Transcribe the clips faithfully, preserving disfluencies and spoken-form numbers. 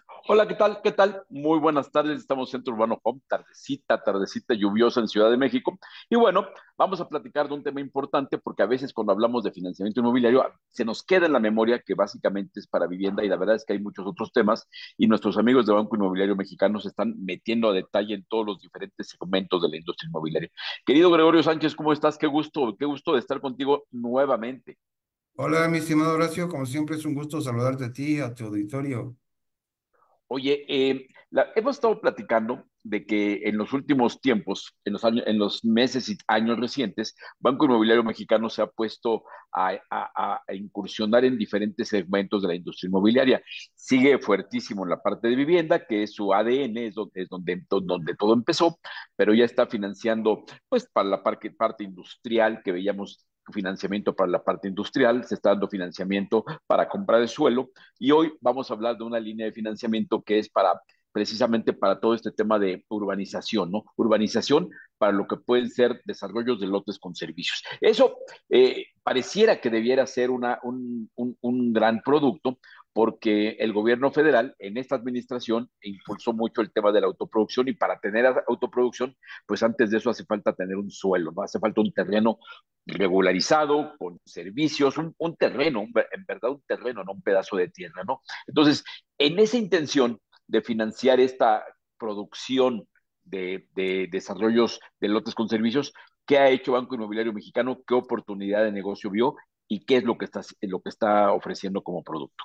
Hola, ¿qué tal? ¿Qué tal? Muy buenas tardes. Estamos en Centro Urbano Home, tardecita, tardecita lluviosa en Ciudad de México. Y bueno, vamos a platicar de un tema importante porque a veces cuando hablamos de financiamiento inmobiliario se nos queda en la memoria que básicamente es para vivienda y la verdad es que hay muchos otros temas y nuestros amigos de Banco Inmobiliario Mexicano se están metiendo a detalle en todos los diferentes segmentos de la industria inmobiliaria. Querido Gregorio Sánchez, ¿cómo estás? Qué gusto, qué gusto de estar contigo nuevamente. Hola, mi estimado Horacio, como siempre es un gusto saludarte a ti, a tu auditorio. Oye, eh, la- hemos estado platicando de que en los últimos tiempos, en los años, en los meses y años recientes, Banco Inmobiliario Mexicano se ha puesto a, a- a incursionar en diferentes segmentos de la industria inmobiliaria. Sigue fuertísimo en la parte de vivienda, que es su A D N, es donde, es donde, donde todo empezó, pero ya está financiando, pues, para la parte, parte industrial que veíamos financiamiento para la parte industrial, se está dando financiamiento para comprar el suelo y hoy vamos a hablar de una línea de financiamiento que es para precisamente para todo este tema de urbanización, ¿no? Urbanización para lo que pueden ser desarrollos de lotes con servicios. Eso eh, pareciera que debiera ser una, un, un, un gran producto porque el gobierno federal en esta administración impulsó mucho el tema de la autoproducción y para tener autoproducción, pues antes de eso hace falta tener un suelo, ¿no? Hace falta un terreno regularizado, con servicios, un, un terreno, un, en verdad un terreno, no un pedazo de tierra, ¿no? Entonces, en esa intención de financiar esta producción de, de desarrollos de lotes con servicios, ¿qué ha hecho Banco Inmobiliario Mexicano? ¿Qué oportunidad de negocio vio? ¿Y qué es lo que está, lo que está ofreciendo como producto?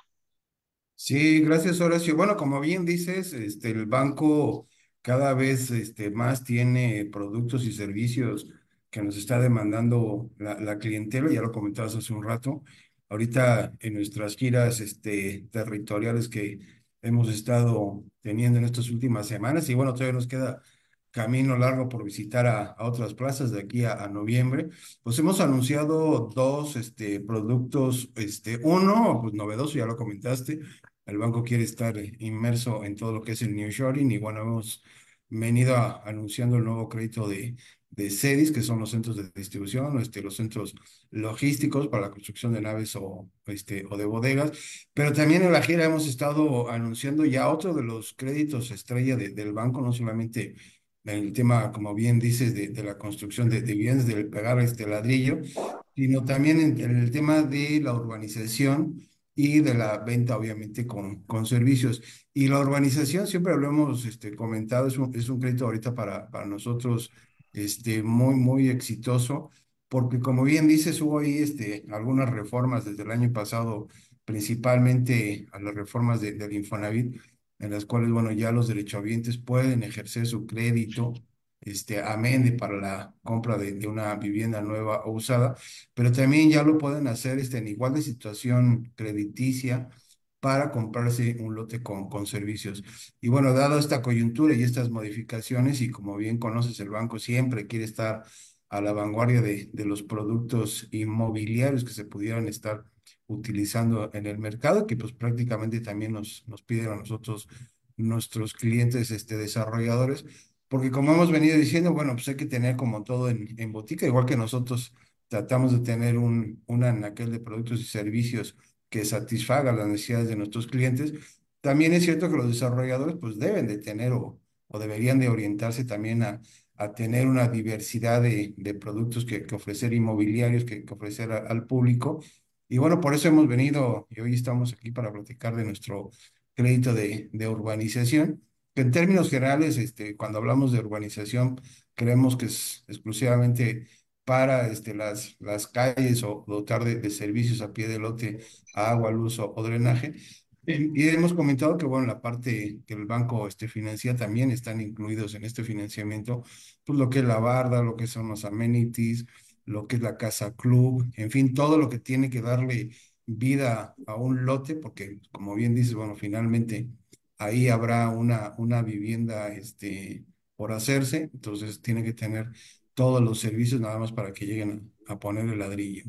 Sí, gracias, Horacio. Bueno, como bien dices, este, el banco cada vez este, más tiene productos y servicios que nos está demandando la, la clientela, ya lo comentabas hace un rato. Ahorita en nuestras giras este, territoriales que hemos estado teniendo en estas últimas semanas, y bueno, todavía nos queda camino largo por visitar a, a otras plazas de aquí a, a noviembre, pues hemos anunciado dos este, productos, este, uno, pues novedoso, ya lo comentaste. El banco quiere estar eh, inmerso en todo lo que es el nearshoring y bueno, hemos venido a- anunciando el nuevo crédito de, de CEDIS, que son los centros de distribución, este, los centros logísticos para la construcción de naves o, este, o de bodegas. Pero también en la gira hemos estado anunciando ya otro de los créditos estrella de- del banco, no solamente el tema, como bien dices, de, de la construcción de, de bienes, del pegar este ladrillo, sino también en en el tema de la urbanización y de la venta, obviamente, con, con servicios. Y la urbanización, siempre lo hemos este, comentado, es un, es un crédito ahorita para, para nosotros este, muy, muy exitoso, porque como bien dices, hubo ahí este, algunas reformas desde el año pasado, principalmente a las reformas de, del Infonavit, en las cuales, bueno, ya los derechohabientes pueden ejercer su crédito. Este, amén de para la compra de, de una vivienda nueva o usada, pero también ya lo pueden hacer este, en igual de situación crediticia para comprarse un lote con, con servicios. Y bueno, dado esta coyuntura y estas modificaciones, y como bien conoces, el banco siempre quiere estar a la vanguardia de, de los productos inmobiliarios que se pudieran estar utilizando en el mercado, que pues prácticamente también nos, nos piden a nosotros, nuestros clientes este, desarrolladores, porque como hemos venido diciendo, bueno, pues hay que tener como todo en, en botica, igual que nosotros tratamos de tener un, un anaquel de productos y servicios que satisfaga las necesidades de nuestros clientes. También es cierto que los desarrolladores pues deben de tener o, o deberían de orientarse también a, a tener una diversidad de, de productos que, que ofrecer inmobiliarios, que, que ofrecer a- al público. Y bueno, por eso hemos venido y hoy estamos aquí para platicar de nuestro crédito de, de urbanización, que en términos generales, este, cuando hablamos de urbanización, creemos que es exclusivamente para este, las, las calles o dotar de, de servicios a pie de lote, agua, luz o, o drenaje. Y, y hemos comentado que, bueno, la parte que el banco este, financia también están incluidos en este financiamiento, pues lo que es la barda, lo que son los amenities, lo que es la casa club, en fin, todo lo que tiene que darle vida a un lote, porque como bien dices, bueno, finalmente ahí habrá una, una vivienda este, por hacerse, entonces tiene que tener todos los servicios nada más para que lleguen a, a poner el ladrillo.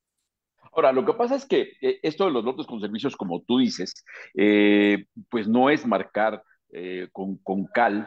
Ahora, lo que pasa es que eh, esto de los lotes con servicios, como tú dices, eh, pues no es marcar eh, con, con cal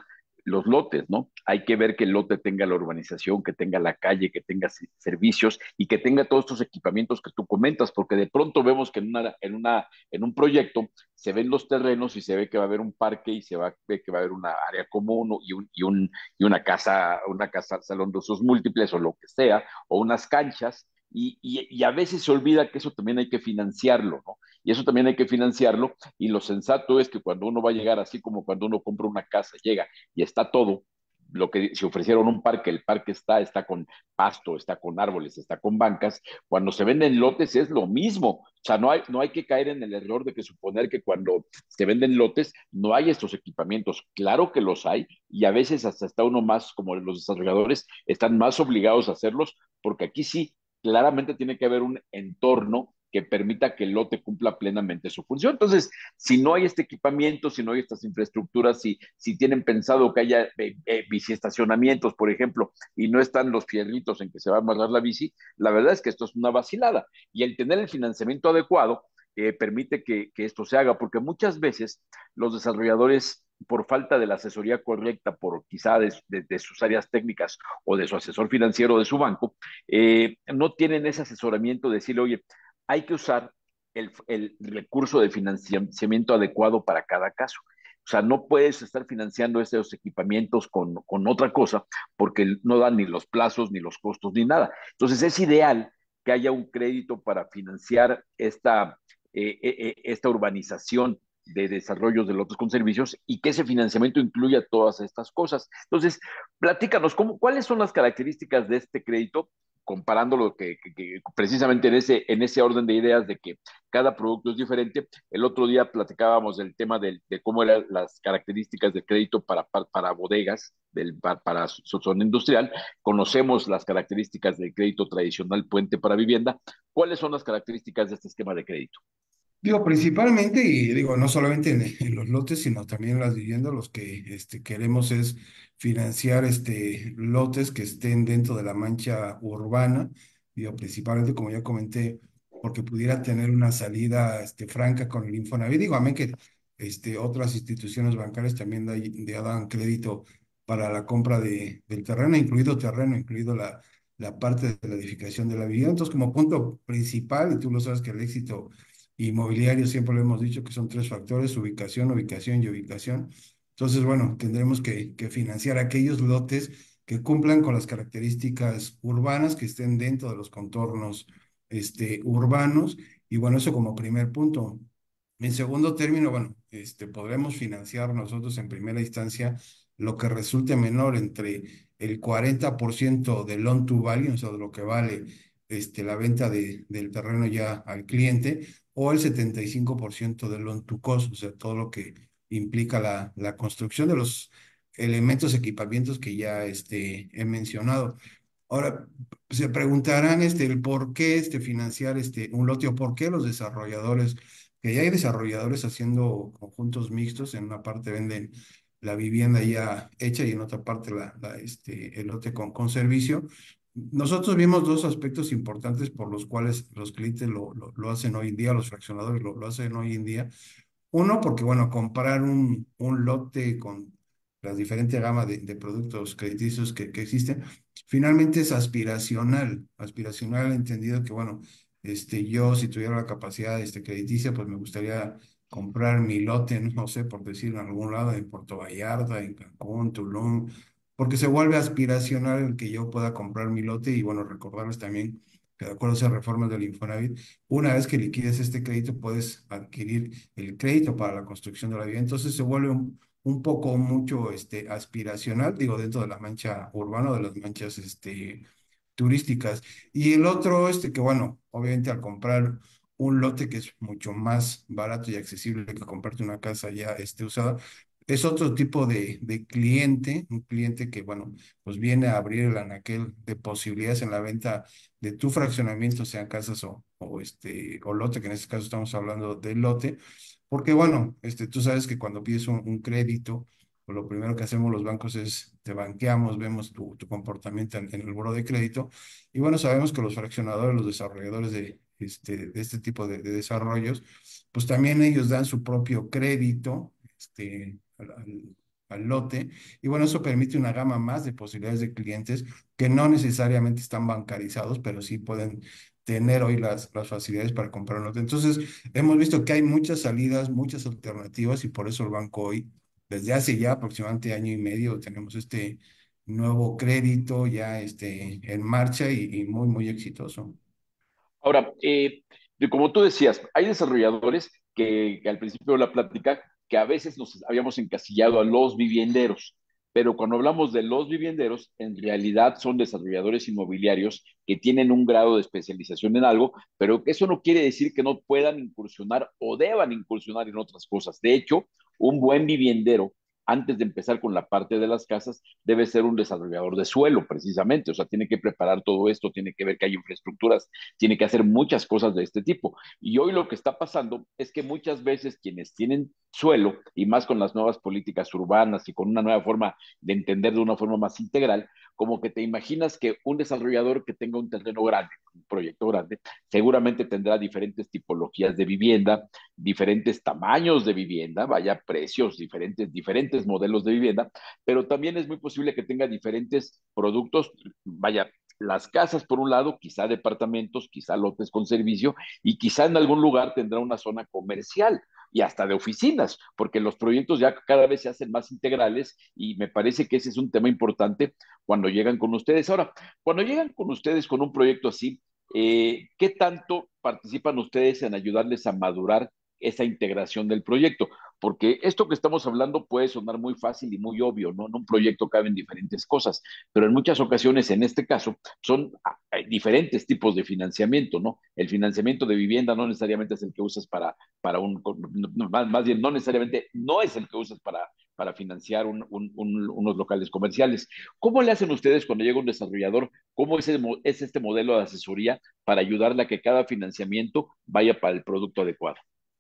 los lotes, ¿no? Hay que ver que el lote tenga la urbanización, que tenga la calle, que tenga si- servicios y que tenga todos estos equipamientos que tú comentas, porque de pronto vemos que en una, en una, en un proyecto se ven los terrenos y se ve que va a haber un parque y se va, ve que va a haber una área común y, un, y, un, y una casa, una casa, salón de usos múltiples o lo que sea, o unas canchas, y, y, y a veces se olvida que eso también hay que financiarlo, ¿no? Y eso también hay que financiarlo, y lo sensato es que cuando uno va a llegar, así como cuando uno compra una casa, llega y está todo, lo que si ofrecieron un parque, el parque está, está con pasto, está con árboles, está con bancas, cuando se venden lotes es lo mismo, o sea, no hay, no hay que caer en el error de que suponer que cuando se venden lotes no hay estos equipamientos, claro que los hay, y a veces hasta está uno más, como los desarrolladores, están más obligados a hacerlos, porque aquí sí, claramente tiene que haber un entorno que permita que el lote cumpla plenamente su función. Entonces, si no hay este equipamiento, si no hay estas infraestructuras, si, si tienen pensado que haya eh, eh, biciestacionamientos, por ejemplo, y no están los fierritos en que se va a amarrar la bici, la verdad es que esto es una vacilada. Y el tener el financiamiento adecuado eh, permite que, que esto se haga, porque muchas veces los desarrolladores por falta de la asesoría correcta, por quizá de, de, de, sus áreas técnicas o de su asesor financiero de su banco, eh, no tienen ese asesoramiento de decirle, oye, hay que usar el, el recurso de financiamiento adecuado para cada caso. O sea, no puedes estar financiando esos equipamientos con, con otra cosa porque no dan ni los plazos, ni los costos, ni nada. Entonces es ideal que haya un crédito para financiar esta, eh, eh, eh, esta urbanización de desarrollos de lotes con servicios y que ese financiamiento incluya todas estas cosas. Entonces, platícanos, ¿cómo, ¿cuáles son las características de este crédito? Comparándolo que, que, que precisamente en ese, en ese orden de ideas de que cada producto es diferente. El otro día platicábamos del tema de, de cómo eran las características de crédito para, para, para bodegas, del, para, para su zona industrial. Conocemos las características del crédito tradicional puente para vivienda. ¿Cuáles son las características de este esquema de crédito? Digo, principalmente, y digo, no solamente en, en los lotes, sino también en las viviendas, los que este, queremos es financiar este, lotes que estén dentro de la mancha urbana, digo, principalmente, como ya comenté, porque pudiera tener una salida este, franca con el Infonavit. Digo, amén que este, otras instituciones bancarias también da- ya dan crédito para la compra de, del terreno, incluido terreno, incluido la, la parte de la edificación de la vivienda. Entonces, como punto principal, y tú lo sabes que el éxito inmobiliario, siempre lo hemos dicho que son tres factores: ubicación, ubicación y ubicación. Entonces, bueno, tendremos que, que financiar aquellos lotes que cumplan con las características urbanas, que estén dentro de los contornos este, urbanos. Y bueno, eso como primer punto. En segundo término, bueno, este, podremos financiar nosotros en primera instancia lo que resulte menor entre el cuarenta por ciento del loan to value, o sea, de lo que vale este, la venta de, del terreno ya al cliente, o el setenta y cinco por ciento del loan to cost, o sea, todo lo que implica la, la construcción de los elementos, equipamientos que ya este, he mencionado. Ahora, se preguntarán este, el por qué este, financiar este, un lote, o por qué los desarrolladores, que ya hay desarrolladores haciendo conjuntos mixtos. En una parte venden la vivienda ya hecha y en otra parte la, la, este, el lote con, con servicio. Nosotros vimos dos aspectos importantes por los cuales los clientes lo, lo, lo hacen hoy en día, los fraccionadores lo, lo hacen hoy en día. Uno, porque, bueno, comprar un, un lote con la diferente gama de, de productos crediticios que, que existen, finalmente es aspiracional, aspiracional entendido que, bueno, este, yo si tuviera la capacidad este, crediticia, pues me gustaría comprar mi lote, no sé, por decir en algún lado, en Puerto Vallarta, en Cancún, Tulum, porque se vuelve aspiracional el que yo pueda comprar mi lote. Y bueno, recordarles también que de acuerdo a esas reformas del Infonavit, una vez que liquides este crédito, puedes adquirir el crédito para la construcción de la vivienda. Entonces se vuelve un, un poco mucho este, aspiracional, digo, dentro de la mancha urbana, de las manchas este, turísticas. Y el otro, este, que bueno, obviamente al comprar un lote que es mucho más barato y accesible que comprarte una casa ya este, usada, es otro tipo de, de cliente, un cliente que, bueno, pues viene a abrir el anaquel de posibilidades en la venta de tu fraccionamiento, sean casas o, o, este, o lote, que en este caso estamos hablando del lote, porque bueno, este, tú sabes que cuando pides un, un crédito, pues lo primero que hacemos los bancos es te banqueamos, vemos tu, tu comportamiento en, en el buro de crédito, y bueno, sabemos que los fraccionadores, los desarrolladores de este, de este tipo de, de desarrollos, pues también ellos dan su propio crédito, este, al- al- al lote. Y bueno, eso permite una gama más de posibilidades de clientes que no necesariamente están bancarizados, pero sí pueden tener hoy las, las facilidades para comprar un lote. Entonces, hemos visto que hay muchas salidas, muchas alternativas y por eso el banco hoy, desde hace ya aproximadamente año y medio, tenemos este nuevo crédito ya este, en marcha y, y muy, muy exitoso. Ahora, eh, de- como tú decías, hay desarrolladores que, que al principio de la plática, que a veces nos habíamos encasillado a los vivienderos, pero cuando hablamos de los vivienderos, en realidad son desarrolladores inmobiliarios que tienen un grado de especialización en algo, pero eso no quiere decir que no puedan incursionar o deban incursionar en otras cosas. De hecho, un buen viviendero, antes de empezar con la parte de las casas, debe ser un desarrollador de suelo, precisamente. O sea, tiene que preparar todo esto, tiene que ver que hay infraestructuras, tiene que hacer muchas cosas de este tipo. Y hoy lo que está pasando es que muchas veces quienes tienen suelo, y más con las nuevas políticas urbanas y con una nueva forma de entender de una forma más integral, como que te imaginas que un desarrollador que tenga un terreno grande, un proyecto grande, seguramente tendrá diferentes tipologías de vivienda, diferentes tamaños de vivienda, vaya precios, diferentes, diferentes modelos de vivienda, pero también es muy posible que tenga diferentes productos, vaya, las casas por un lado, quizá departamentos, quizá lotes con servicio y quizá en algún lugar tendrá una zona comercial y hasta de oficinas, porque los proyectos ya cada vez se hacen más integrales y me parece que ese es un tema importante cuando llegan con ustedes. Ahora, cuando llegan con ustedes con un proyecto así, eh, ¿qué tanto participan ustedes en ayudarles a madurar esa integración del proyecto? Porque esto que estamos hablando puede sonar muy fácil y muy obvio, ¿no? En un proyecto caben diferentes cosas, pero en muchas ocasiones, en este caso, son ah, hay diferentes tipos de financiamiento, ¿no? El financiamiento de vivienda no necesariamente es el que usas para, para un, no, más, más, bien, no necesariamente no es el que usas para, para financiar un, un, un, unos locales comerciales. ¿Cómo le hacen ustedes cuando llega un desarrollador? ¿Cómo es, el, es este modelo de asesoría para ayudarle a que cada financiamiento vaya para el producto adecuado?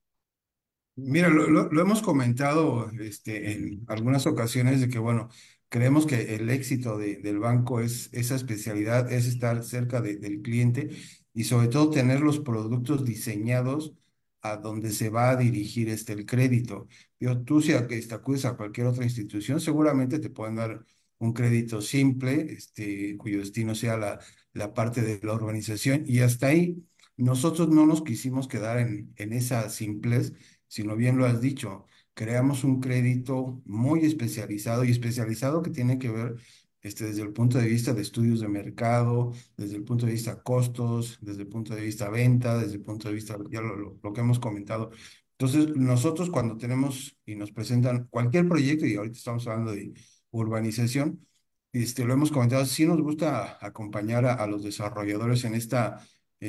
Mira, lo, lo- lo hemos comentado este, en algunas ocasiones de que, bueno, creemos que el éxito de- del banco es esa especialidad, es estar cerca de- del cliente y sobre todo tener los productos diseñados a donde se va a dirigir este, el crédito. Yo, tú si a- este, acudes a cualquier otra institución, seguramente te pueden dar un crédito simple, este, cuyo destino sea la, la parte de la urbanización y hasta ahí nosotros no nos quisimos quedar en, en esa simplez, sino bien lo has dicho, creamos un crédito muy especializado y especializado que tiene que ver este, desde el punto de vista de estudios de mercado, desde el punto de vista costos, desde el punto de vista venta, desde el punto de vista, ya lo, lo, lo que hemos comentado. Entonces, nosotros cuando tenemos y nos presentan cualquier proyecto, y ahorita estamos hablando de urbanización, este, lo hemos comentado, sí nos gusta acompañar a, a los desarrolladores en esta,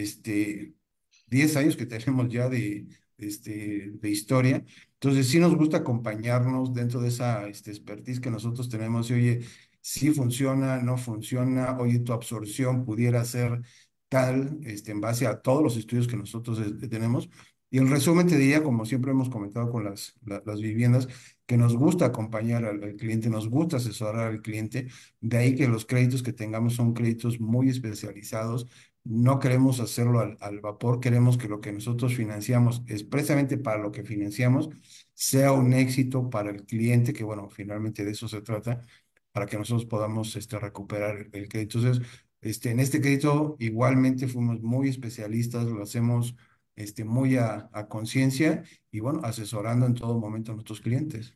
este, diez años que tenemos ya de, este, de historia. Entonces, sí nos gusta acompañarnos dentro de esa este, expertise que nosotros tenemos. Y oye, si funciona, no funciona, oye, tu absorción pudiera ser tal, este, en base a todos los estudios que nosotros este, tenemos. Y en resumen, te diría, como siempre hemos comentado con las, la- las viviendas, que nos gusta acompañar al, al cliente, nos gusta asesorar al cliente. De ahí que los créditos que tengamos son créditos muy especializados. No queremos hacerlo al, al vapor, queremos que lo que nosotros financiamos, expresamente para lo que financiamos, sea un éxito para el cliente, que bueno, finalmente de eso se trata, para que nosotros podamos este, recuperar el, el crédito. Entonces, este, en este crédito igualmente fuimos muy especialistas, lo hacemos este, muy a, a conciencia y bueno, asesorando en todo momento a nuestros clientes.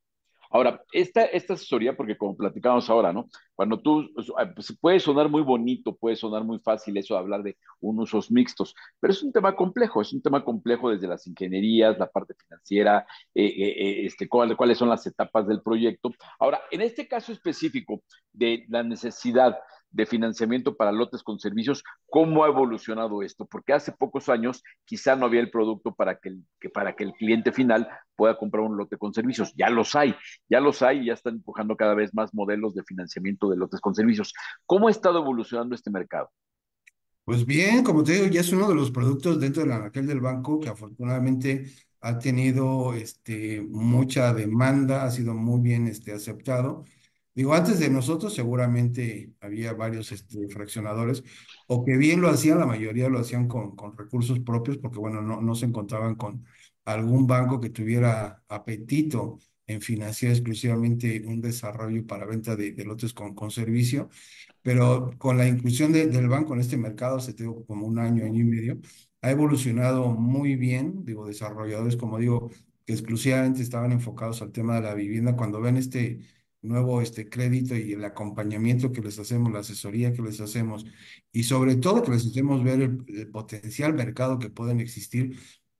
Ahora, esta, esta asesoría, porque como platicamos ahora, ¿no? Cuando tú, pues, puede sonar muy bonito, puede sonar muy fácil eso de hablar de un usos mixtos, pero es un tema complejo, es un tema complejo desde las ingenierías, la parte financiera, eh, eh, eh, este, cuál- cuáles son las etapas del proyecto. Ahora, en este caso específico de la necesidad de financiamiento para lotes con servicios, ¿cómo ha evolucionado esto? Porque hace pocos años quizá no había el producto para que el, que, para que el cliente final pueda comprar un lote con servicios. Ya los hay, ya los hay y ya están empujando cada vez más modelos de financiamiento de lotes con servicios. ¿Cómo ha estado evolucionando este mercado? Pues bien, como te digo, ya es uno de los productos dentro de la anaquel del banco que afortunadamente ha tenido este, mucha demanda, ha sido muy bien este, aceptado. Digo, antes de nosotros seguramente había varios este, fraccionadores o que bien lo hacían, la mayoría lo hacían con, con recursos propios porque bueno, no, no se encontraban con algún banco que tuviera apetito en financiar exclusivamente un desarrollo para venta de, de lotes con, con servicio, pero con la inclusión de- del banco en este mercado, se tengo como un año, año y medio, ha evolucionado muy bien, digo, desarrolladores, como digo, que exclusivamente estaban enfocados al tema de la vivienda, cuando ven este nuevo este crédito y el acompañamiento que les hacemos, la asesoría que les hacemos, y sobre todo que les hacemos ver el, el potencial mercado que pueden existir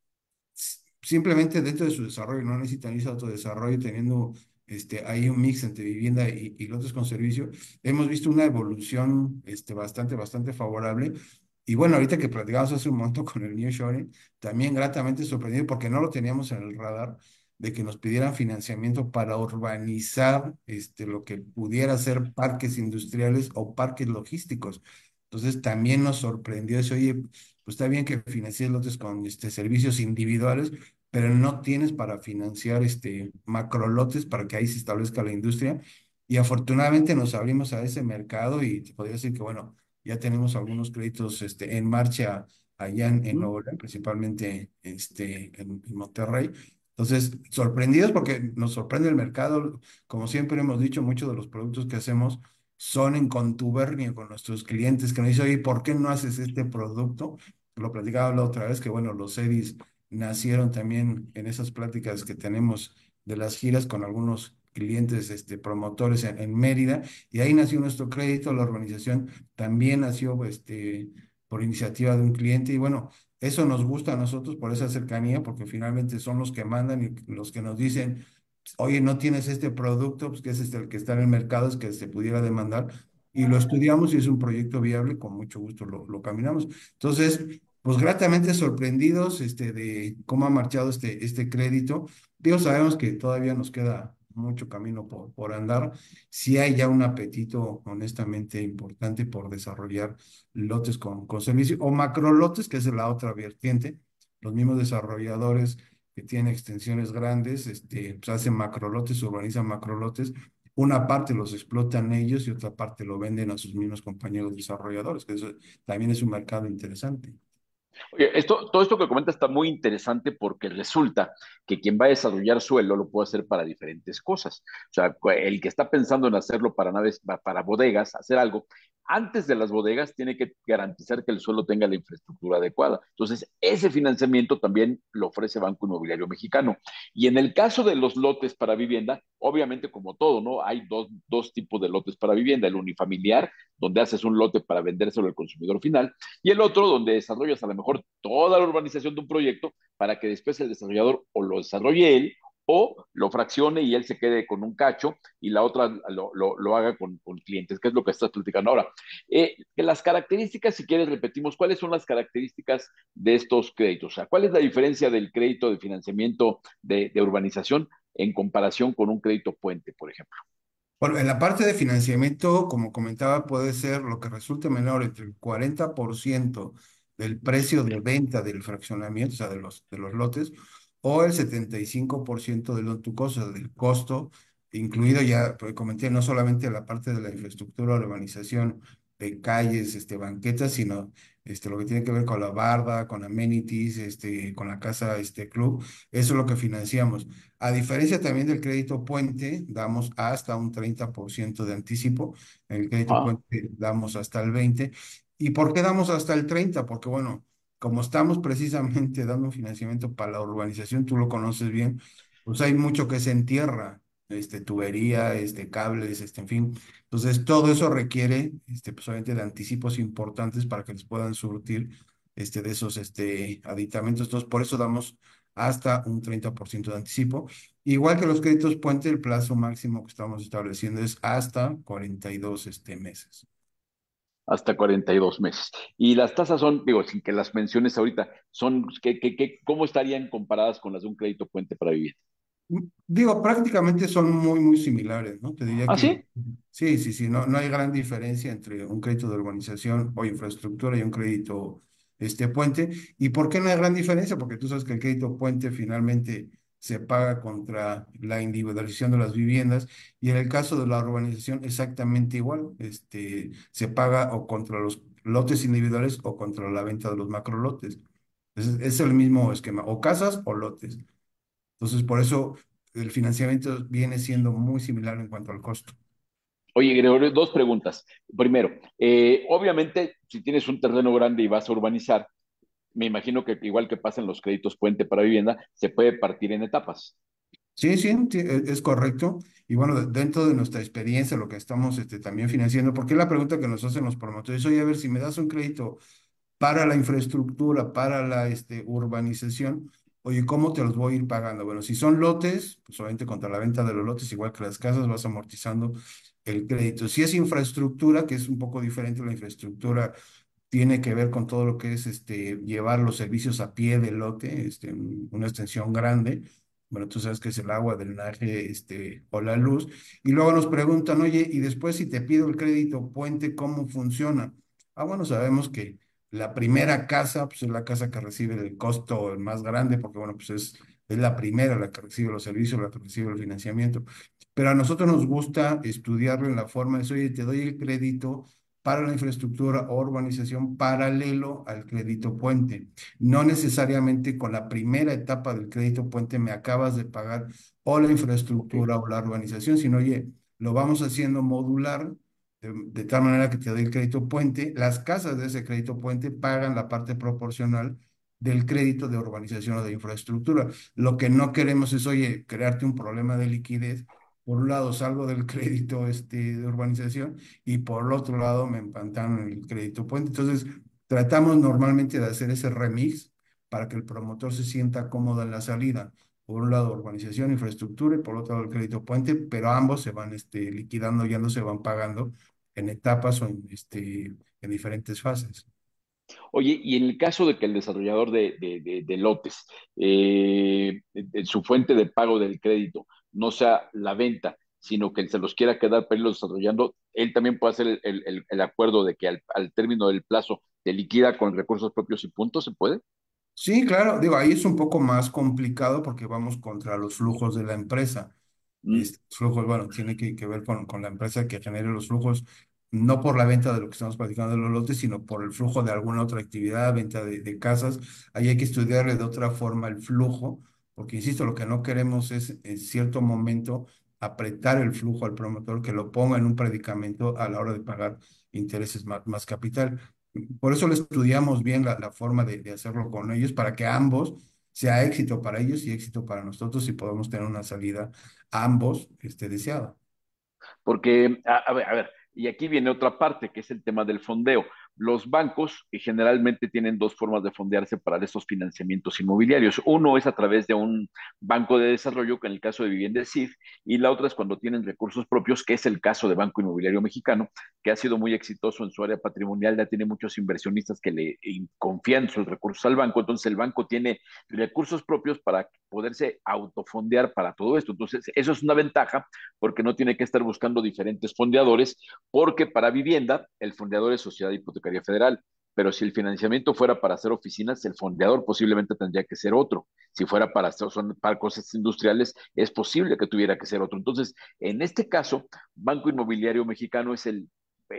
s- simplemente dentro de su desarrollo, no necesitan irse a autodesarrollo teniendo este, ahí un mix entre vivienda y, y lotes con servicio. Hemos visto una evolución este, bastante, bastante favorable. Y bueno, ahorita que platicamos hace un momento con el nearshoring, también gratamente sorprendido porque no lo teníamos en el radar de que nos pidieran financiamiento para urbanizar este, lo que pudiera ser parques industriales o parques logísticos. Entonces también nos sorprendió eso, oye, pues está bien que financies lotes con este, servicios individuales, pero no tienes para financiar este, macrolotes para que ahí se establezca la industria. Y afortunadamente nos abrimos a ese mercado y te podría decir que, bueno, ya tenemos algunos créditos este, en marcha allá en, en Ujú. Nuevo León, principalmente este, en, en Monterrey. Entonces, sorprendidos porque nos sorprende el mercado. Como siempre hemos dicho, muchos de los productos que hacemos son en contubernio con nuestros clientes que nos dicen, oye, ¿por qué no haces este producto? Lo platicaba la otra vez que, bueno, los EDIs nacieron también en esas pláticas que tenemos de las giras con algunos clientes, este, promotores en, en Mérida, y ahí nació nuestro crédito. La organización también nació, este, por iniciativa de un cliente, y bueno, eso nos gusta a nosotros por esa cercanía, porque finalmente son los que mandan y los que nos dicen, oye, no tienes este producto, pues que es este el que está en el mercado, es que se pudiera demandar, y lo estudiamos y es un proyecto viable, con mucho gusto lo, lo caminamos. Entonces, pues gratamente sorprendidos este, de cómo ha marchado este, este crédito. Digo, sabemos que todavía nos queda mucho camino por, por andar. Sí hay ya un apetito honestamente importante por desarrollar lotes con, con servicio o macrolotes, que es la otra vertiente. Los mismos desarrolladores que tienen extensiones grandes, este, pues hacen macrolotes, urbanizan macrolotes. Una parte los explotan ellos y otra parte lo venden a sus mismos compañeros desarrolladores, que eso también es un mercado interesante. Oye, esto, todo esto que comenta está muy interesante porque resulta que quien va a desarrollar suelo lo puede hacer para diferentes cosas. O sea, cu- el que está pensando en hacerlo para naves, pa- para bodegas, hacer algo, antes de las bodegas tiene que garantizar que el suelo tenga la infraestructura adecuada. Entonces, ese financiamiento también lo ofrece Banco Inmobiliario Mexicano. Y en el caso de los lotes para vivienda, obviamente como todo, ¿no? Hay dos, dos tipos de lotes para vivienda, el unifamiliar, donde haces un lote para vendérselo al consumidor final, y el otro donde desarrollas a lo mejor toda la urbanización de un proyecto para que después el desarrollador o lo desarrolle él o lo fraccione y él se quede con un cacho y la otra lo, lo, lo haga con, con, clientes, que es lo que estás platicando ahora. Eh, las características, si quieres, repetimos, ¿cuáles son las características de estos créditos? O sea, ¿cuál es la diferencia del crédito de financiamiento de, de urbanización en comparación con un crédito puente, por ejemplo? Bueno, en la parte de financiamiento, como comentaba, puede ser lo que resulte menor entre el cuarenta por ciento del precio de venta del fraccionamiento, o sea, de los, de los lotes, o el setenta y cinco por ciento del loan to cost, o sea, del costo, incluido ya, pues, comenté, no solamente la parte de la infraestructura o la urbanización de calles, este, banquetas, sino este, lo que tiene que ver con la barda, con amenities, este, con la casa, este, club, eso es lo que financiamos. A diferencia también del crédito puente, damos hasta un treinta por ciento de anticipo. En el crédito Ah, puente damos hasta el veinte por ciento. ¿Y por qué damos hasta el treinta por ciento? Porque bueno, como estamos precisamente dando un financiamiento para la urbanización, tú lo conoces bien, pues hay mucho que se entierra, este, tubería, este, cables, este, en fin. Entonces, todo eso requiere, este, pues obviamente de anticipos importantes para que les puedan surtir, este, de esos, este, aditamentos. Entonces, por eso damos hasta un treinta por ciento de anticipo. Igual que los créditos puente, el plazo máximo que estamos estableciendo es hasta cuarenta y dos este, meses. hasta cuarenta y dos meses. Y las tasas son, digo, sin que las menciones ahorita, son, ¿qué, qué, qué, ¿cómo estarían comparadas con las de un crédito puente para vivir? Mm, Digo, prácticamente son muy, muy similares, ¿no? Te diría ¿Ah, que sí? sí, sí, sí, no, no hay gran diferencia entre un crédito de urbanización o infraestructura y un crédito este, puente. ¿Y por qué no hay gran diferencia? Porque tú sabes que el crédito puente finalmente se paga contra la individualización de las viviendas y en el caso de la urbanización exactamente igual, este, se paga o contra los lotes individuales o contra la venta de los macrolotes. Es, es el mismo esquema, o casas o lotes. Entonces, por eso el financiamiento viene siendo muy similar en cuanto al costo. Oye, Gregorio, dos preguntas. Primero, eh, obviamente, si tienes un terreno grande y vas a urbanizar, me imagino que igual que pasa en los créditos puente para vivienda, se puede partir en etapas. Sí, sí, sí, e- es correcto. Y bueno, de- dentro de nuestra experiencia, lo que estamos este, también financiando, porque es la pregunta que nos hacen los promotores, oye, a ver, si me das un crédito para la infraestructura, para la este, urbanización, oye, ¿cómo te los voy a ir pagando? Bueno, si son lotes, pues obviamente contra la venta de los lotes, igual que las casas, vas amortizando el crédito. Si es infraestructura, que es un poco diferente, la infraestructura tiene que ver con todo lo que es este, llevar los servicios a pie del lote, este, un- una extensión grande. Bueno, tú sabes que es el agua, drenaje, este, o la luz. Y luego nos preguntan, oye, y después si te pido el crédito puente, ¿cómo funciona? Ah, bueno, sabemos que la primera casa, pues es la casa que recibe el costo el más grande, porque bueno, pues es, es la primera la que recibe los servicios, la que recibe el financiamiento. Pero a nosotros nos gusta estudiarlo en la forma de, oye, te doy el crédito para la infraestructura o urbanización paralelo al crédito puente. No necesariamente con la primera etapa del crédito puente me acabas de pagar o la Ok. infraestructura o la urbanización, sino oye, lo vamos haciendo modular de, de tal manera que te doy el crédito puente. Las casas de ese crédito puente pagan la parte proporcional del crédito de urbanización o de infraestructura. Lo que no queremos es, oye, crearte un problema de liquidez. Por un lado, salgo del crédito este, de urbanización y por el otro lado me empantano en el crédito puente. Entonces, tratamos normalmente de hacer ese remix para que el promotor se sienta cómodo en la salida. Por un lado, urbanización, infraestructura y por otro lado, el crédito puente, pero ambos se van este, liquidando, ya no se van pagando en etapas o en, este, en diferentes fases. Oye, y en el caso de que el desarrollador de, de- de- de lotes, eh, en su fuente de pago del crédito no sea la venta, sino que él se los quiera quedar para irlos desarrollando, él también puede hacer el, el- el- el acuerdo de que al, al término del plazo te liquida con recursos propios y puntos, ¿se puede? Sí, claro, digo, ahí es un poco más complicado porque vamos contra los flujos de la empresa. Mm. Estos flujos, bueno, tiene que, que ver con, con la empresa que genere los flujos, no por la venta de lo que estamos platicando de los lotes, sino por el flujo de alguna otra actividad, venta de, de casas. Ahí hay que estudiarle de otra forma el flujo, porque insisto, lo que no queremos es en cierto momento apretar el flujo al promotor que lo ponga en un predicamento a la hora de pagar intereses más, más capital. Por eso le estudiamos bien la, la forma de, de hacerlo con ellos, para que ambos sea éxito para ellos y éxito para nosotros y podamos tener una salida ambos este, deseada. Porque, a, a ver, a ver, y aquí viene otra parte, que es el tema del fondeo. Los bancos eh, generalmente tienen dos formas de fondearse para estos financiamientos inmobiliarios. Uno es a través de un banco de desarrollo, que en el caso de Vivienda es C I F, y la otra es cuando tienen recursos propios, que es el caso de Banco Inmobiliario Mexicano, que ha sido muy exitoso en su área patrimonial, ya tiene muchos inversionistas que le eh, confían sus recursos al banco, entonces el banco tiene recursos propios para poderse autofondear para todo esto. Entonces, eso es una ventaja porque no tiene que estar buscando diferentes fondeadores, porque para vivienda el fondeador es Sociedad Hipotecaria Federal, pero si el financiamiento fuera para hacer oficinas, el fondeador posiblemente tendría que ser otro. Si fuera para, hacer, son, para cosas industriales, es posible que tuviera que ser otro. Entonces, en este caso, Banco Inmobiliario Mexicano es el,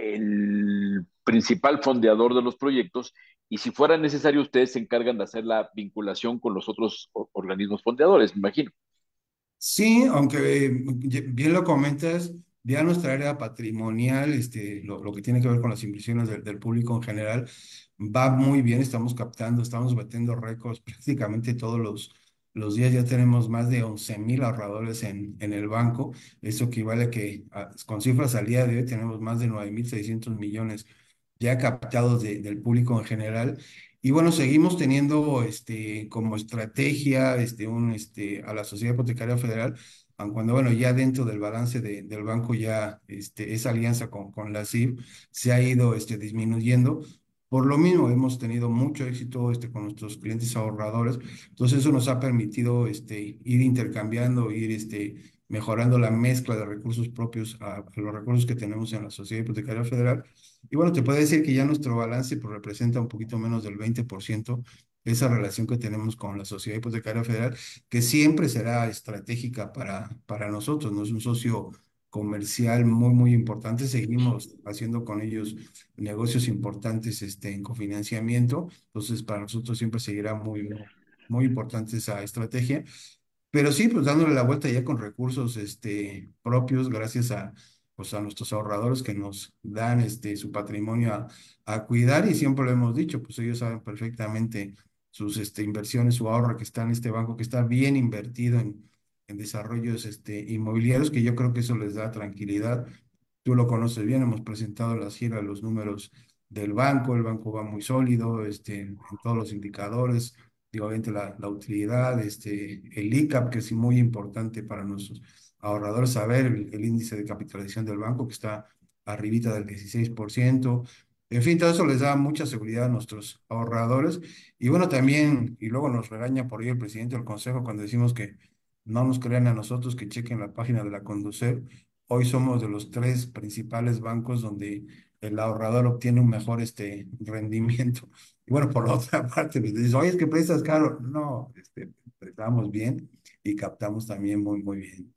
el principal fondeador de los proyectos y si fuera necesario, ustedes se encargan de hacer la vinculación con los otros organismos fondeadores, me imagino. Sí, aunque eh, ye- bien lo comentas, ya nuestra área patrimonial, este, lo, lo que tiene que ver con las inversiones del, del público en general, va muy bien, estamos captando, estamos batiendo récords prácticamente todos los, los días, ya tenemos más de once mil ahorradores en, en el banco, eso equivale a que a- con cifras al día de hoy tenemos más de nueve mil seiscientos millones ya captados de- del público en general. Y bueno, seguimos teniendo este, como estrategia este, un, este, a la Sociedad Hipotecaria Federal, aun cuando bueno, ya dentro del balance de- del banco ya este, esa alianza con, con la C I F se ha ido este, disminuyendo. Por lo mismo, hemos tenido mucho éxito este, con nuestros clientes ahorradores. Entonces, eso nos ha permitido este, ir intercambiando, ir este, mejorando la mezcla de recursos propios a, a los recursos que tenemos en la Sociedad Hipotecaria Federal. Y bueno, te puedo decir que ya nuestro balance pues, representa un poquito menos del veinte por ciento esa relación que tenemos con la Sociedad Hipotecaria Federal, que siempre será estratégica para, para nosotros, ¿no? Es un socio comercial muy, muy importante. Seguimos haciendo con ellos negocios importantes este, en cofinanciamiento. Entonces, para nosotros siempre seguirá muy, muy importante esa estrategia. Pero sí, pues dándole la vuelta ya con recursos este, propios, gracias a, pues, a nuestros ahorradores que nos dan este, su patrimonio a, a cuidar y siempre lo hemos dicho, pues ellos saben perfectamente sus este, inversiones, su ahorro que está en este banco, que está bien invertido en, en desarrollos este, inmobiliarios, que yo creo que eso les da tranquilidad. Tú lo conoces bien, hemos presentado las giras, los números del banco, el banco va muy sólido este, en todos los indicadores, digo, obviamente la, la utilidad, este, el I C A P, que es muy importante para nuestros ahorradores, saber el, el índice de capitalización del banco, que está arribita del dieciséis por ciento. En fin, todo eso les da mucha seguridad a nuestros ahorradores. Y bueno, también, y luego nos regaña por ahí el presidente del consejo cuando decimos que no nos crean a nosotros, que chequen la página de la Conducef. Hoy somos de los tres principales bancos donde el ahorrador obtiene un mejor este, rendimiento. Y bueno, por la otra parte, me dices, oye, es que prestas caro. No, este, prestamos bien y captamos también muy, muy bien.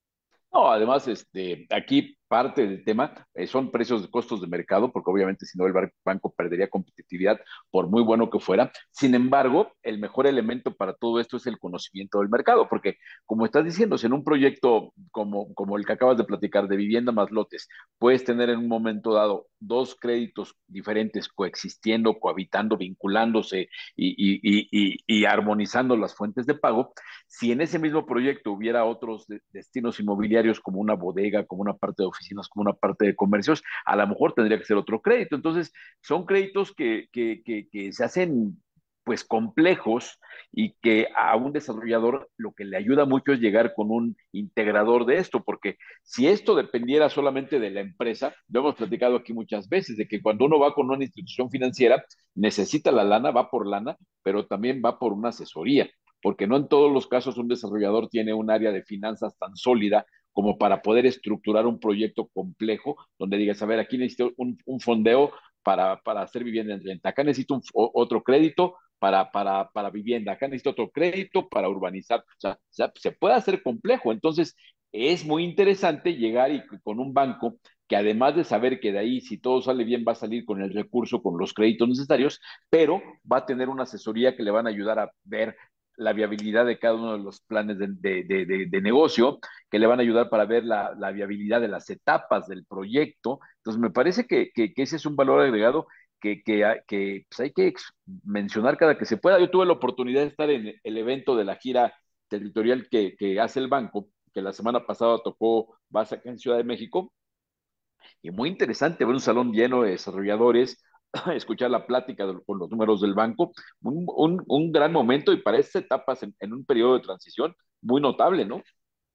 No, además, este, aquí parte del tema eh, son precios de costos de mercado, porque obviamente si no el bar- banco perdería competitividad por muy bueno que fuera. Sin embargo, el mejor elemento para todo esto es el conocimiento del mercado, porque como estás diciendo, si en un proyecto como, como el que acabas de platicar de vivienda más lotes, puedes tener en un momento dado dos créditos diferentes coexistiendo, cohabitando, vinculándose y, y, y, y, y armonizando las fuentes de pago. Si en ese mismo proyecto hubiera otros de- destinos inmobiliarios como una bodega, como una parte de oficinas, como una parte de comercios, a lo mejor tendría que ser otro crédito. Entonces, son créditos que, que, que, que se hacen pues complejos y que a un desarrollador lo que le ayuda mucho es llegar con un integrador de esto, porque si esto dependiera solamente de la empresa, lo hemos platicado aquí muchas veces, de que cuando uno va con una institución financiera, necesita la lana, va por lana, pero también va por una asesoría, porque no en todos los casos un desarrollador tiene un área de finanzas tan sólida como para poder estructurar un proyecto complejo donde digas, a ver, aquí necesito un, un fondeo para, para hacer vivienda en renta, acá necesito un, o, otro crédito para, para, para vivienda, acá necesito otro crédito para urbanizar, o sea, o sea, se puede hacer complejo, entonces es muy interesante llegar y con un banco que además de saber que de ahí, si todo sale bien, va a salir con el recurso, con los créditos necesarios, pero va a tener una asesoría que le van a ayudar a ver la viabilidad de cada uno de los planes de, de, de, de, de negocio, que le van a ayudar para ver la, la, viabilidad de las etapas del proyecto. Entonces, me parece que, que, que ese es un valor agregado que, que, que pues hay que mencionar cada que se pueda. Yo tuve la oportunidad de estar en el evento de la gira territorial que, que hace el banco, que la semana pasada tocó base acá en Ciudad de México, y muy interesante ver un salón lleno de desarrolladores, escuchar la plática de, con los números del banco, un, un, un gran momento y para estas etapas en, en, un periodo de transición muy notable, ¿no?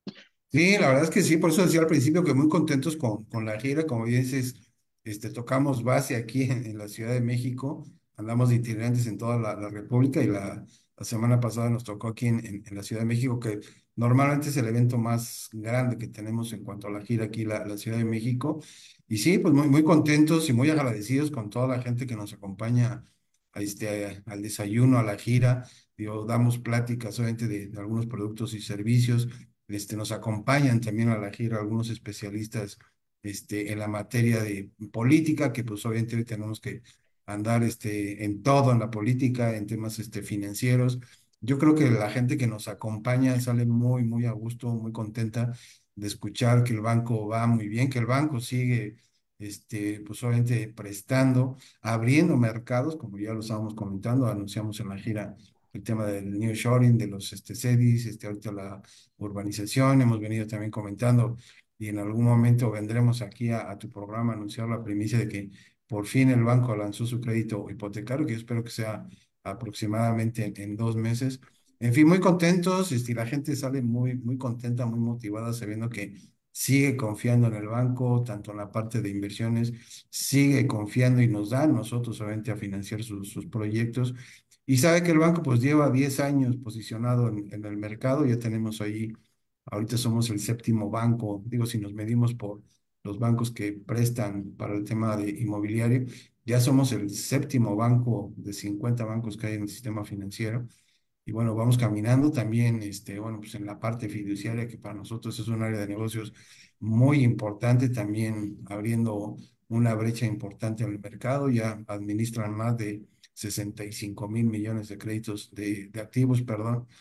Sí, la verdad es que sí, por eso decía al principio que muy contentos con, con la gira, como bien dices, este, tocamos base aquí en, en la Ciudad de México, andamos de itinerantes en toda la, la República y la, la semana pasada nos tocó aquí en, en, en la Ciudad de México, que normalmente es el evento más grande que tenemos en cuanto a la gira aquí, la, la Ciudad de México. Y sí, pues muy, muy contentos y muy agradecidos con toda la gente que nos acompaña a este, al desayuno, a la gira. Digo, damos pláticas obviamente de de algunos productos y servicios. Este, nos acompañan también a la gira algunos especialistas este, en la materia de política, que pues obviamente hoy tenemos que andar este, en todo, en la política, en temas este, financieros. Yo creo que la gente que nos acompaña sale muy, muy a gusto, muy contenta de escuchar que el banco va muy bien, que el banco sigue, este, pues obviamente prestando, abriendo mercados, como ya lo estábamos comentando, anunciamos en la gira el tema del nearshoring, de los este, C E D Is, este, ahorita la urbanización, hemos venido también comentando y en algún momento vendremos aquí a, a tu programa a anunciar la primicia de que por fin el banco lanzó su crédito hipotecario, que yo espero que sea aproximadamente en, en dos meses. En fin, muy contentos, este, y la gente sale muy, muy contenta, muy motivada, sabiendo que sigue confiando en el banco, tanto en la parte de inversiones, sigue confiando y nos da a nosotros obviamente a financiar sus, sus proyectos. Y sabe que el banco pues lleva diez años posicionado en, en el mercado, ya tenemos ahí, ahorita somos el séptimo banco, digo, si nos medimos por los bancos que prestan para el tema de inmobiliario, ya somos el séptimo banco de cincuenta bancos que hay en el sistema financiero. Y bueno, vamos caminando también, este, bueno, pues en la parte fiduciaria, que para nosotros es un área de negocios muy importante, también abriendo una brecha importante en el mercado, ya administran más de sesenta y cinco mil millones de créditos de, de activos, perdón,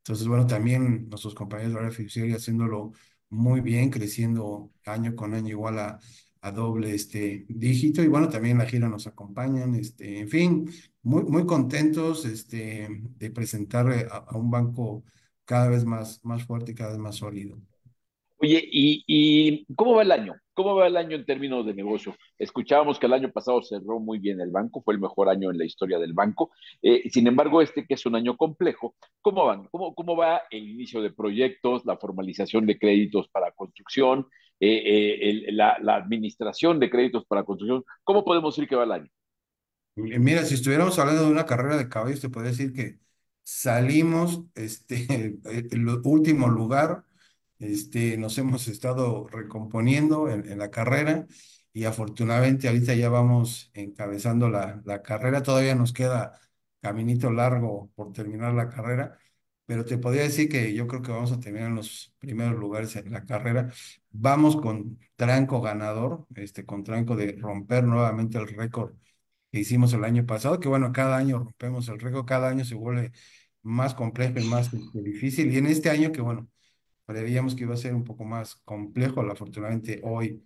Entonces, bueno, también nuestros compañeros de área fiduciaria haciéndolo muy bien, creciendo año con año igual a, a doble este dígito. Y bueno, también la gira nos acompañan, este, en fin, muy, muy contentos este, de presentar eh, a, a un banco cada vez más, más fuerte y cada vez más sólido. Oye, ¿y, y cómo va el año? ¿Cómo va el año en términos de negocio? Escuchábamos que el año pasado cerró muy bien el banco, fue el mejor año en la historia del banco. Eh, sin embargo, este que es un año complejo, ¿cómo van? ¿Cómo, cómo va el inicio de proyectos, la formalización de créditos para construcción, eh, eh, el- la, la administración de créditos para construcción? ¿Cómo podemos decir que va el año? Eh, Mira, si estuviéramos hablando de una carrera de caballos, te podría decir que salimos, este, en el último lugar, este, nos hemos estado recomponiendo en, en la carrera y afortunadamente ahorita ya vamos encabezando la, la carrera. Todavía nos queda caminito largo por terminar la carrera, pero te podría decir que yo creo que vamos a terminar en los primeros lugares en la carrera. Vamos con tranco ganador, este, con tranco de romper nuevamente el récord que hicimos el año pasado, que bueno, cada año rompemos el récord, cada año se vuelve más complejo y más este, difícil. Y en este año que bueno, preveíamos que iba a ser un poco más complejo, afortunadamente hoy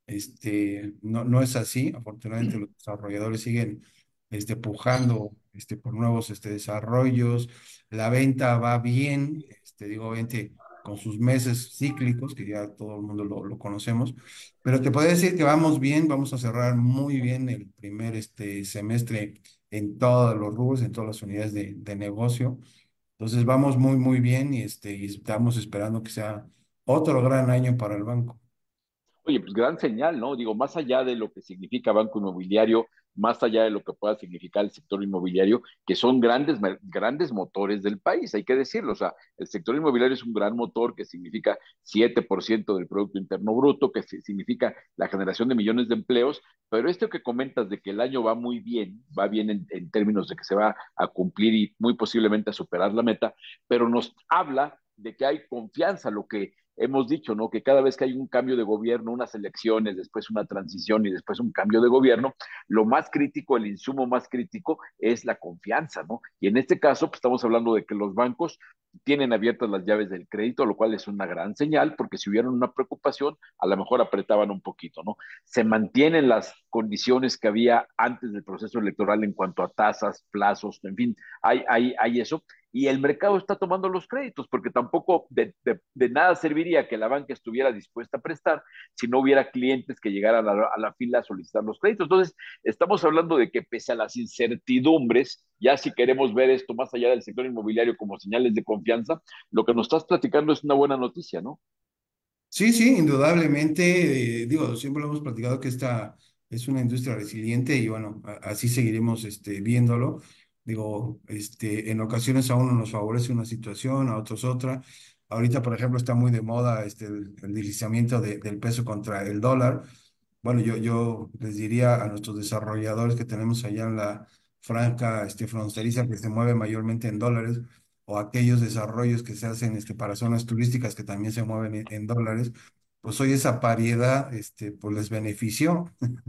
este, no, no es así, afortunadamente los desarrolladores siguen este, pujando este, por nuevos este, desarrollos, la venta va bien, este, digo, obviamente con sus meses cíclicos, que ya todo el mundo lo, lo conocemos, pero te puedo decir que vamos bien, vamos a cerrar muy bien el primer este, semestre en todos los rubros, en todas las unidades de, de negocio. Entonces vamos muy, muy bien y, este, y estamos esperando que sea otro gran año para el banco. Oye, pues gran señal, ¿no? Digo, más allá de lo que significa banco inmobiliario, más allá de lo que pueda significar el sector inmobiliario, que son grandes, grandes motores del país, hay que decirlo. O sea, el sector inmobiliario es un gran motor que significa siete por ciento del Producto Interno Bruto, que significa la generación de millones de empleos, pero esto que comentas de que el año va muy bien, va bien en, en términos de que se va a cumplir y muy posiblemente a superar la meta, pero nos habla de que hay confianza, lo que hemos dicho, ¿no? Que cada vez que hay un cambio de gobierno, unas elecciones, después una transición y después un cambio de gobierno, lo más crítico, el insumo más crítico es la confianza, ¿no? Y en este caso, pues estamos hablando de que los bancos tienen abiertas las llaves del crédito, lo cual es una gran señal, porque si hubiera una preocupación, a lo mejor apretaban un poquito, ¿no? Se mantienen las condiciones que había antes del proceso electoral en cuanto a tasas, plazos, en fin, hay, hay, hay eso, y el mercado está tomando los créditos, porque tampoco de, de, de, nada serviría que la banca estuviera dispuesta a prestar si no hubiera clientes que llegaran a la, a la fila a solicitar los créditos. Entonces, estamos hablando de que pese a las incertidumbres, ya si queremos ver esto más allá del sector inmobiliario como señales de confianza, lo que nos estás platicando es una buena noticia, ¿no? Sí, sí, indudablemente, eh, digo, siempre lo hemos platicado que esta es una industria resiliente y bueno, a- así seguiremos este, viéndolo. Digo, este, en ocasiones a uno nos favorece una situación, a otros otra. Ahorita, por ejemplo, está muy de moda este, el, el deslizamiento de- del peso contra el dólar. Bueno, yo, yo les diría a nuestros desarrolladores que tenemos allá en la franja este, fronteriza que se mueve mayormente en dólares, o aquellos desarrollos que se hacen este, para zonas turísticas que también se mueven en, en dólares, pues hoy esa paridad este, pues les benefició.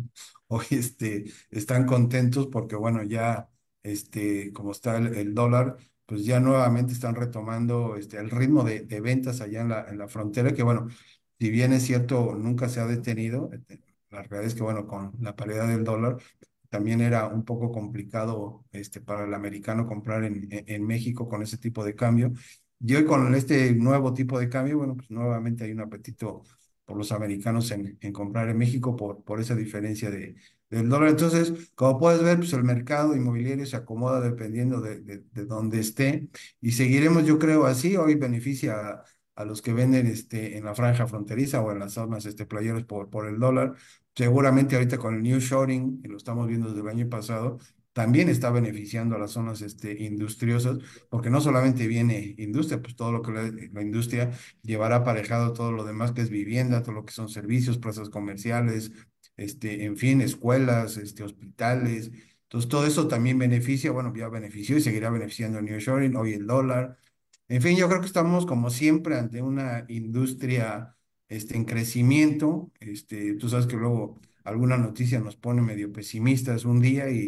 Hoy este, están contentos porque, bueno, ya este, como está el, el dólar, pues ya nuevamente están retomando este, el ritmo de, de ventas allá en la, en la frontera, que bueno, si bien es cierto, nunca se ha detenido. este, La realidad es que, bueno, con la paridad del dólar, también era un poco complicado este, para el americano comprar en, en, en México con ese tipo de cambio. Y hoy con este nuevo tipo de cambio, bueno, pues nuevamente hay un apetito por los americanos en, en comprar en México por, por esa diferencia de, del dólar. Entonces, como puedes ver, pues el mercado inmobiliario se acomoda dependiendo de, de, de dónde esté y seguiremos, yo creo, así. Hoy beneficia a, a los que venden este, en la franja fronteriza o en las zonas este, playeras por, por el dólar. Seguramente ahorita con el new shoring, que lo estamos viendo desde el año pasado, también está beneficiando a las zonas este, industriosas, porque no solamente viene industria, pues todo lo que la, la industria llevará aparejado todo lo demás que es vivienda, todo lo que son servicios, plazas comerciales, este, en fin, escuelas, este, hospitales. Entonces, todo eso también beneficia, bueno, ya benefició y seguirá beneficiando el nearshoring, hoy el dólar. En fin, yo creo que estamos como siempre ante una industria este, en crecimiento. Este, tú sabes que luego alguna noticia nos pone medio pesimistas un día y,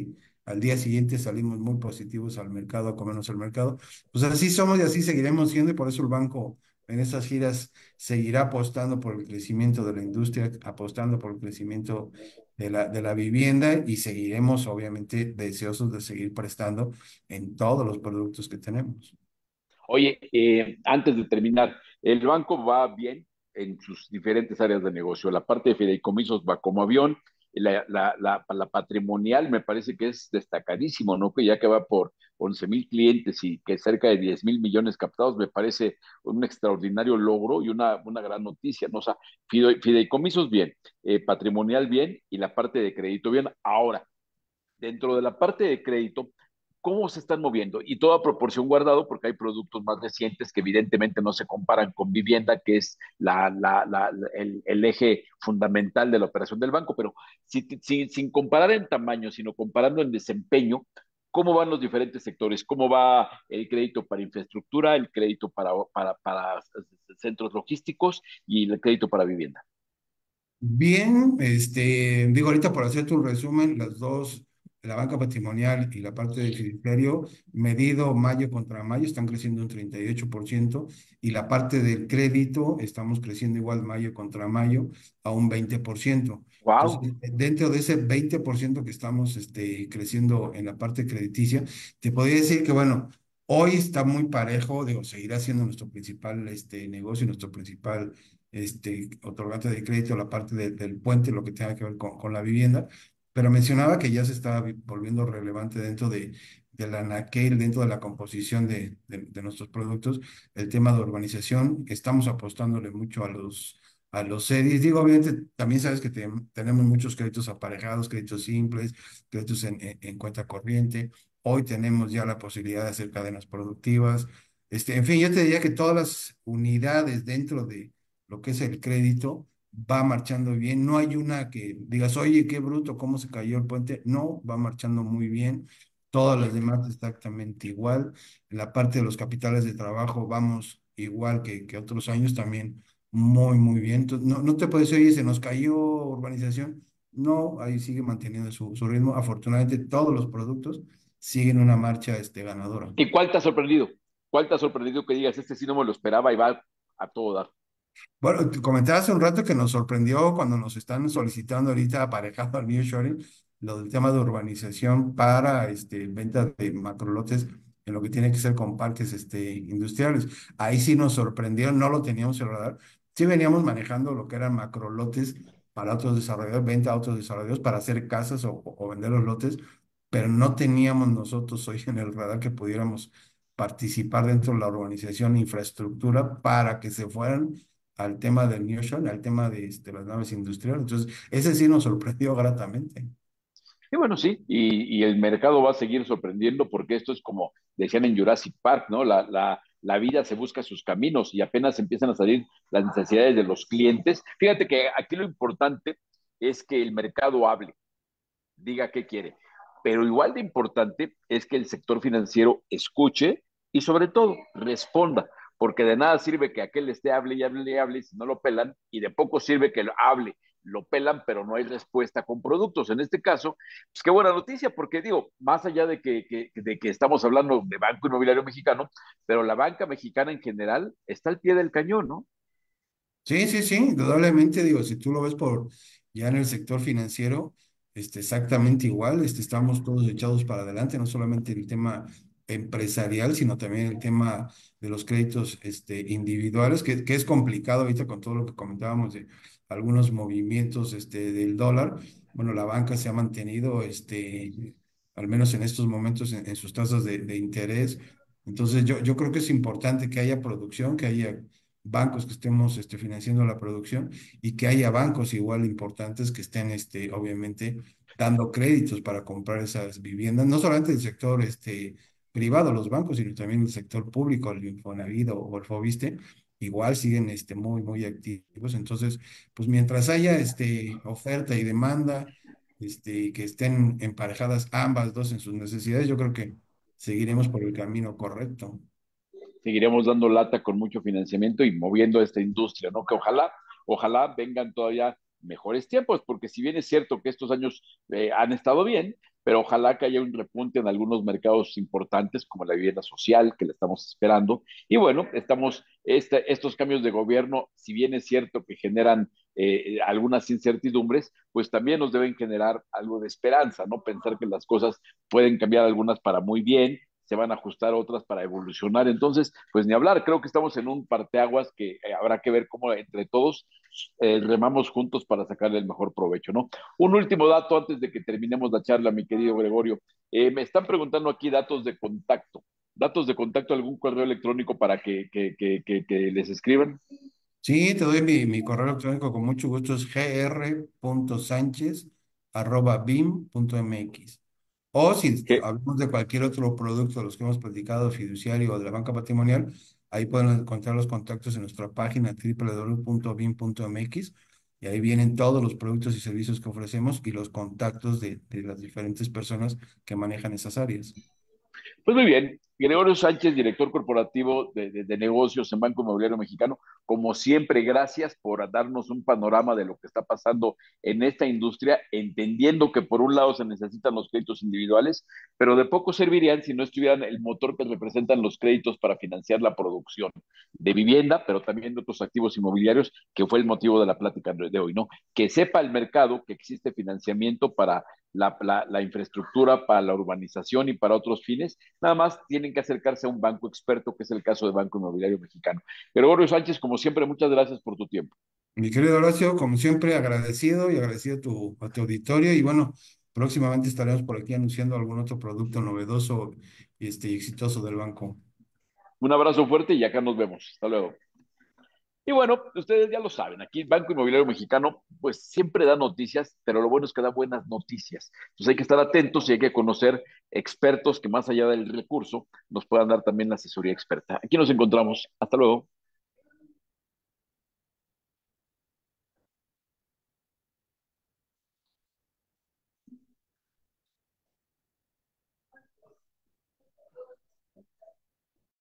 al día siguiente salimos muy positivos al mercado, a comernos el mercado. Pues así somos y así seguiremos siendo y por eso el banco en estas giras seguirá apostando por el crecimiento de la industria, apostando por el crecimiento de la, de la vivienda y seguiremos obviamente deseosos de seguir prestando en todos los productos que tenemos. Oye, eh, antes de terminar, el banco va bien en sus diferentes áreas de negocio. La parte de fideicomisos va como avión. La, la, la, la patrimonial me parece que es destacadísimo, ¿no? Que ya que va por once mil clientes y que cerca de diez mil millones captados, me parece un extraordinario logro y una, una gran noticia, ¿no? O sea, fide- fideicomisos bien, eh, patrimonial bien y la parte de crédito bien. Ahora, dentro de la parte de crédito, cómo se están moviendo y toda proporción guardado, porque hay productos más recientes que evidentemente no se comparan con vivienda, que es la, la, la, el, el, eje fundamental de la operación del banco, pero si, si, sin comparar en tamaño, sino comparando en desempeño, ¿cómo van los diferentes sectores? ¿Cómo va el crédito para infraestructura, el crédito para, para, para centros logísticos y el crédito para vivienda? Bien, este, digo ahorita por hacerte un resumen, las dos, la banca patrimonial y la parte del fiduciario, medido mayo contra mayo, están creciendo un treinta y ocho por ciento y la parte del crédito, estamos creciendo igual mayo contra mayo a un veinte por ciento. Entonces, ¡Wow! dentro de ese veinte por ciento que estamos este, creciendo en la parte crediticia, te podría decir que, bueno, hoy está muy parejo, digo, seguirá siendo nuestro principal este, negocio, nuestro principal este, otorgante de crédito, la parte de- del puente, lo que tenga que ver con, con la vivienda, pero mencionaba que ya se está vi- volviendo relevante dentro de, de la anaquel, dentro de la composición de, de, de nuestros productos, el tema de urbanización. Estamos apostándole mucho a los, a los C E D Is. Digo, obviamente, también sabes que te- tenemos muchos créditos aparejados, créditos simples, créditos en, en, en cuenta corriente. Hoy tenemos ya la posibilidad de hacer cadenas productivas. Este, en fin, yo te diría que todas las unidades dentro de lo que es el crédito, va marchando bien. No hay una que digas, oye, qué bruto, cómo se cayó el puente. No, va marchando muy bien. Todas las demás exactamente igual. En la parte de los capitales de trabajo vamos igual que, que otros años también muy, muy bien. Entonces, no, no te puedes decir, oye, se nos cayó urbanización. No, ahí sigue manteniendo su, su ritmo. Afortunadamente, todos los productos siguen una marcha este, ganadora. ¿Y cuál te ha sorprendido? ¿Cuál te ha sorprendido que digas, este sí no me lo esperaba y va a todo dar? Bueno, te comentaba hace un rato que nos sorprendió cuando nos están solicitando ahorita aparejado al nearshoring, lo del tema de urbanización para este, venta de macrolotes en lo que tiene que ser con parques este, industriales. Ahí sí nos sorprendieron, no lo teníamos en el radar. Sí veníamos manejando lo que eran macrolotes para otros desarrolladores, venta a otros desarrolladores para hacer casas o, o vender los lotes, pero no teníamos nosotros hoy en el radar que pudiéramos participar dentro de la urbanización, infraestructura, para que se fueran al tema del nearshoring, al tema de, este, las naves industriales. Entonces, ese sí nos sorprendió gratamente. Y bueno, sí, y, y el mercado va a seguir sorprendiendo porque esto es como decían en Jurassic Park, ¿no? La, la, la vida se busca sus caminos y apenas empiezan a salir las necesidades de los clientes. Fíjate que aquí lo importante es que el mercado hable, diga qué quiere, pero igual de importante es que el sector financiero escuche y sobre todo responda, porque de nada sirve que aquel esté hable y hable y hable si no lo pelan, y de poco sirve que lo hable, lo pelan, pero no hay respuesta con productos. En este caso, pues qué buena noticia, porque digo, más allá de que, que, de que estamos hablando de Banco Inmobiliario Mexicano, pero la banca mexicana en general está al pie del cañón, ¿no? Sí, sí, sí, indudablemente, digo, si tú lo ves por ya en el sector financiero, este, exactamente igual, este, estamos todos echados para adelante, no solamente el tema empresarial, sino también el tema de los créditos, este, individuales, que, que es complicado ahorita con todo lo que comentábamos de algunos movimientos, este, del dólar. Bueno, la banca se ha mantenido, este, al menos en estos momentos, en, en sus tasas de, de interés. Entonces, yo, yo creo que es importante que haya producción, que haya bancos que estemos este, financiando la producción y que haya bancos igual importantes que estén, este, obviamente, dando créditos para comprar esas viviendas, no solamente el sector este, privado, los bancos, sino también el sector público, el Infonavit o, o el Fobiste, igual siguen este, muy, muy activos. Entonces, pues mientras haya este, oferta y demanda, este, que estén emparejadas ambas dos en sus necesidades, yo creo que seguiremos por el camino correcto. Seguiremos dando lata con mucho financiamiento y moviendo esta industria, ¿no? Que ojalá, ojalá vengan todavía mejores tiempos, porque si bien es cierto que estos años eh, han estado bien, pero ojalá que haya un repunte en algunos mercados importantes como la vivienda social, que la estamos esperando. Y bueno, estamos, este, estos cambios de gobierno, si bien es cierto que generan eh, algunas incertidumbres, pues también nos deben generar algo de esperanza, ¿no? Pensar que las cosas pueden cambiar algunas para muy bien, se van a ajustar otras para evolucionar. Entonces, pues ni hablar, creo que estamos en un parteaguas que eh, habrá que ver cómo entre todos eh, remamos juntos para sacarle el mejor provecho, ¿no? Un último dato antes de que terminemos la charla, mi querido Gregorio. Eh, me están preguntando aquí datos de contacto. Datos de contacto, algún correo electrónico para que, que, que, que, que les escriban. Sí, te doy mi, mi correo electrónico con mucho gusto, es gr.sánchez arroba bim punto mx. O si Que, hablamos de cualquier otro producto de los que hemos platicado, fiduciario o de la banca patrimonial, ahí pueden encontrar los contactos en nuestra página doble u doble u doble u punto bim punto mx y ahí vienen todos los productos y servicios que ofrecemos y los contactos de, de las diferentes personas que manejan esas áreas. pues muy bien, Gregorio Sánchez, director corporativo de, de, de negocios en Banco Inmobiliario Mexicano, como siempre, gracias por darnos un panorama de lo que está pasando en esta industria, entendiendo que por un lado se necesitan los créditos individuales, pero de poco servirían si no estuvieran el motor que representan los créditos para financiar la producción de vivienda, pero también de otros activos inmobiliarios, que fue el motivo de la plática de hoy, ¿no? Que sepa el mercado que existe financiamiento para la, la, la infraestructura, para la urbanización y para otros fines. Nada más tienen que acercarse a un banco experto, que es el caso de Banco Inmobiliario Mexicano. Gregorio Sánchez, como siempre, muchas gracias por tu tiempo. Mi querido Horacio, como siempre, agradecido y agradecido a tu, a tu auditorio. Y bueno, próximamente estaremos por aquí anunciando algún otro producto novedoso y este, y exitoso del banco. Un abrazo fuerte y acá nos vemos. Hasta luego. Y bueno, ustedes ya lo saben, aquí Banco Inmobiliario Mexicano pues siempre da noticias, pero lo bueno es que da buenas noticias. Entonces hay que estar atentos y hay que conocer expertos que más allá del recurso nos puedan dar también la asesoría experta. Aquí nos encontramos. Hasta luego.